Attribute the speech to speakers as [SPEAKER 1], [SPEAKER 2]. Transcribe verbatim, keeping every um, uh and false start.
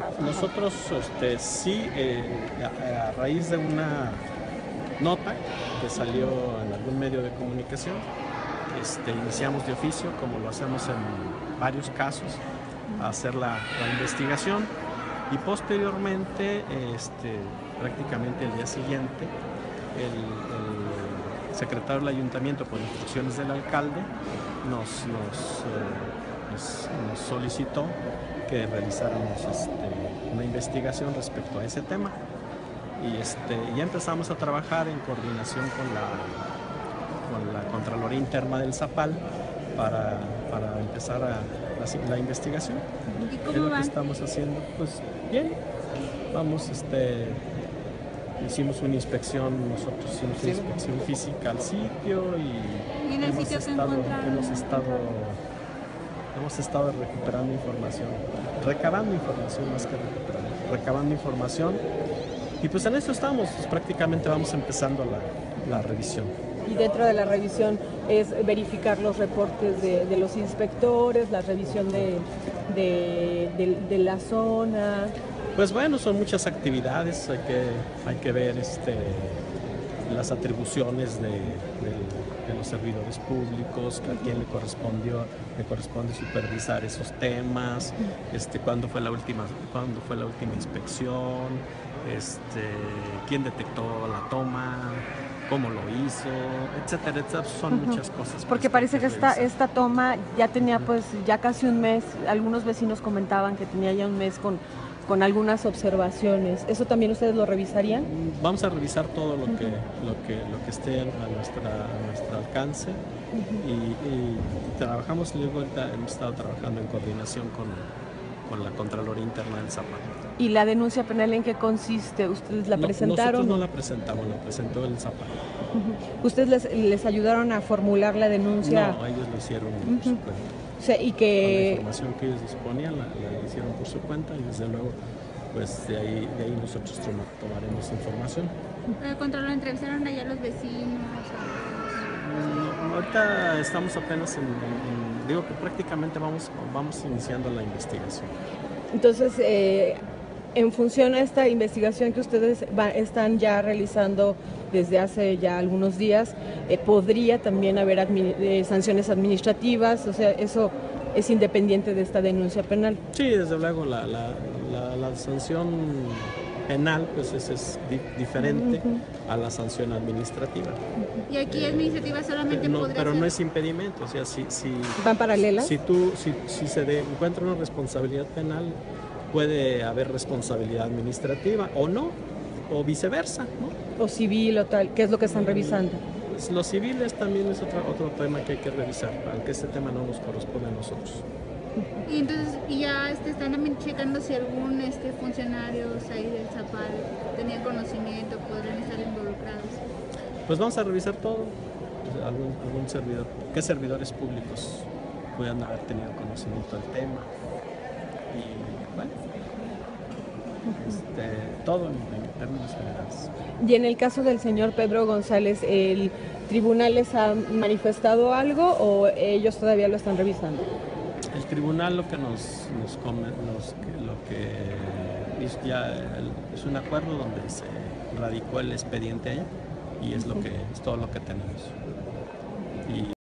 [SPEAKER 1] nosotros este, sí, eh, a, a raíz de una nota que salió en algún medio de comunicación, este, iniciamos de oficio, como lo hacemos en varios casos, a hacer la, la investigación y posteriormente, este, prácticamente el día siguiente, el, el secretario del ayuntamiento, por instrucciones del alcalde, nos, nos, eh, nos, nos solicitó que realizáramos este, una investigación respecto a ese tema. Y este, ya empezamos a trabajar en coordinación con la, con la Contraloría Interna del Zapal para, para empezar a, a, la investigación.
[SPEAKER 2] ¿Y cómo
[SPEAKER 1] es lo
[SPEAKER 2] van?
[SPEAKER 1] que estamos haciendo. Pues bien, vamos, este, hicimos una inspección, nosotros hicimos una inspección física al sitio y,
[SPEAKER 2] ¿Y en el
[SPEAKER 1] hemos,
[SPEAKER 2] sitio se
[SPEAKER 1] estado,
[SPEAKER 2] encontraron?
[SPEAKER 1] hemos estado hemos estado recuperando información, recabando información más que recuperando, recabando información. Y pues en eso estamos, pues prácticamente vamos empezando la, la revisión.
[SPEAKER 3] Y dentro de la revisión es verificar los reportes de, de los inspectores, la revisión de, de, de, de la zona.
[SPEAKER 1] Pues bueno, son muchas actividades, hay que, hay que ver este, las atribuciones de, de, de los servidores públicos, a quién le correspondió, le corresponde supervisar esos temas, este, cuándo fue la última, cuándo fue la última inspección. Este, quién detectó la toma, cómo lo hizo, etcétera, etcétera. Son uh-huh. muchas cosas.
[SPEAKER 3] Porque parece que esta, esta toma ya tenía pues ya casi un mes, algunos vecinos comentaban que tenía ya un mes con, con algunas observaciones. ¿Eso también ustedes lo revisarían?
[SPEAKER 1] Vamos a revisar todo lo, uh-huh. que, lo, que, lo que esté a, nuestra, a nuestro alcance uh-huh. y, y trabajamos, luego ahorita hemos estado trabajando en coordinación con, con la Contraloría Interna del Zapal.
[SPEAKER 3] ¿Y la denuncia penal en qué consiste? ¿Ustedes la
[SPEAKER 1] no,
[SPEAKER 3] presentaron?
[SPEAKER 1] Nosotros no la presentamos, la presentó el Zapal.
[SPEAKER 3] Uh-huh. ¿Ustedes les, les ayudaron a formular la denuncia?
[SPEAKER 1] No, ellos lo hicieron
[SPEAKER 3] uh-huh.
[SPEAKER 1] por su cuenta.
[SPEAKER 3] O sea, y que...
[SPEAKER 1] Con la información que ellos disponían, la, la hicieron por su cuenta y desde luego, pues de ahí, de ahí nosotros tomaremos información.
[SPEAKER 2] ¿El control lo entrevistaron allá los vecinos?
[SPEAKER 1] No, ahorita estamos apenas en, en, digo que prácticamente vamos, vamos iniciando la investigación.
[SPEAKER 3] Entonces, eh, en función a esta investigación que ustedes va, están ya realizando desde hace ya algunos días, eh, podría también haber admi eh, sanciones administrativas, o sea, eso es independiente de esta denuncia penal.
[SPEAKER 1] Sí, desde luego la, la, la, la sanción penal pues es, es di diferente uh-huh. a la sanción administrativa.
[SPEAKER 2] Y aquí administrativa solamente
[SPEAKER 1] no,
[SPEAKER 2] podría
[SPEAKER 1] pero
[SPEAKER 2] ser...
[SPEAKER 1] no es impedimento, o sea, si, si
[SPEAKER 3] van paralelas.
[SPEAKER 1] Si tú, si, si se de, encuentra una responsabilidad penal, puede haber responsabilidad administrativa o no, o viceversa, ¿no?
[SPEAKER 3] O civil o tal, ¿qué es lo que están revisando?
[SPEAKER 1] Pues los civiles también es otro, otro tema que hay que revisar, aunque este tema no nos corresponde a nosotros.
[SPEAKER 2] Y entonces y ya este, están también checando si algún este, funcionario ahí del Zapal tenía conocimiento, podrían estar involucrados.
[SPEAKER 1] Pues vamos a revisar todo, algún, algún servidor, qué servidores públicos puedan haber tenido conocimiento del tema. Y bueno, este, todo en, en términos generales.
[SPEAKER 3] Y en el caso del señor Pedro González, ¿el tribunal les ha manifestado algo o ellos todavía lo están revisando?
[SPEAKER 1] El tribunal lo que nos, nos, come, nos lo que es ya el, es un acuerdo donde se radicó el expediente allá y es lo que es todo lo que tenemos. Y